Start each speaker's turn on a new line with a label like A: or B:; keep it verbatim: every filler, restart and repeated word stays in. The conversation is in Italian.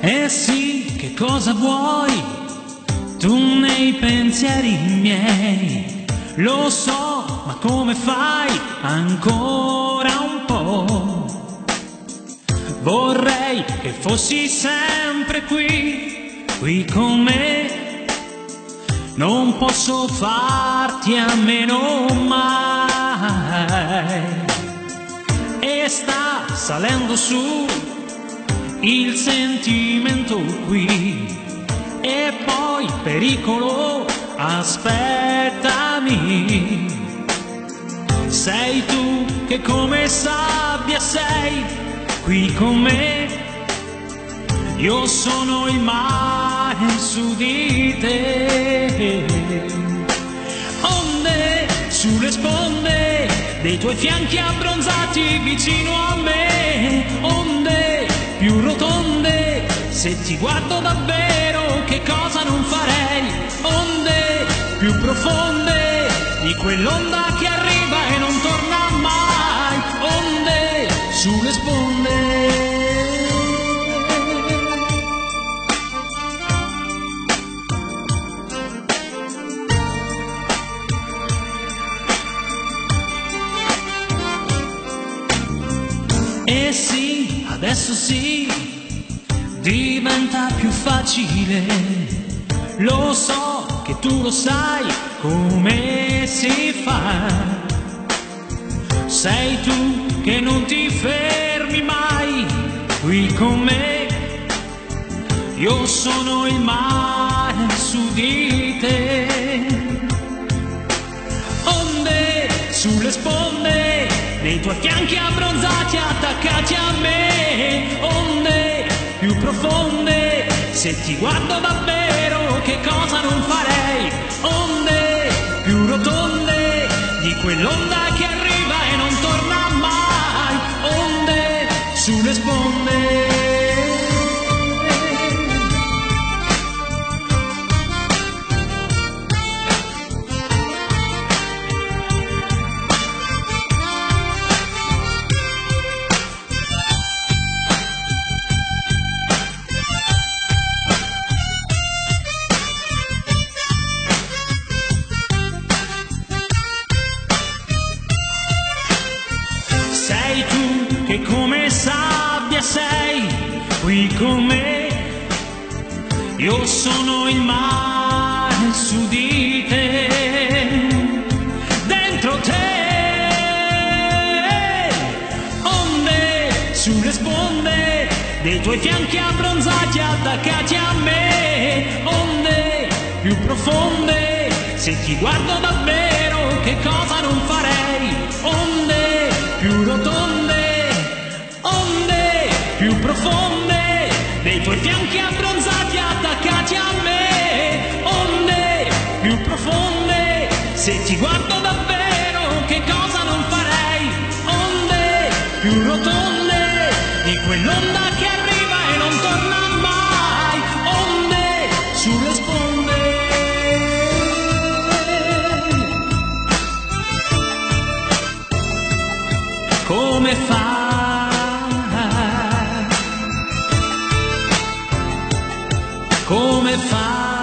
A: Eh sì, che cosa vuoi tu nei pensieri miei? Lo so, ma come fai ancora un po'? Vorrei che fossi sempre qui, qui con me. Non posso farti a meno mai. E sta salendo su il sentimento qui. E poi pericolo, aspettami. Sei tu che come sabbia sei qui con me. Io sono il mare su di te. Onde sulle sponde dei tuoi fianchi abbronzati vicino a me. Onde più rotonde, se ti guardo davvero che cosa non farei. Onde più profonde di quell'onda che arriva e non torna mai. Onde sulle sponde. E sì, adesso sì, diventa più facile. Lo so che tu lo sai come si fa. Sei tu che non ti fermi mai qui con me. Io sono il mare su di te. Onde sulle sponde nei tuoi fianchi abbronzati attaccati a me. Onde più profonde, se ti guardo davvero che cosa non farei. Onde più rotonde di quell'onda che arriva e non torna mai. Onde sulle sponde. Sei tu che come sabbia sei qui con me. Io sono il mare su di te. Dentro te. Onde sulle sponde dei tuoi fianchi abbronzati attaccati a me. Onde più profonde, se ti guardo davvero che cosa non farei. Onde più rotonde, onde più profonde dei tuoi fianchi abbronzati attaccati a me. Onde più profonde, se ti guardo davvero che cosa non farei. Onde più rotonde di quell'onda che arriva e non torna mai. Onde sulle sponde. Come fai? Come fai?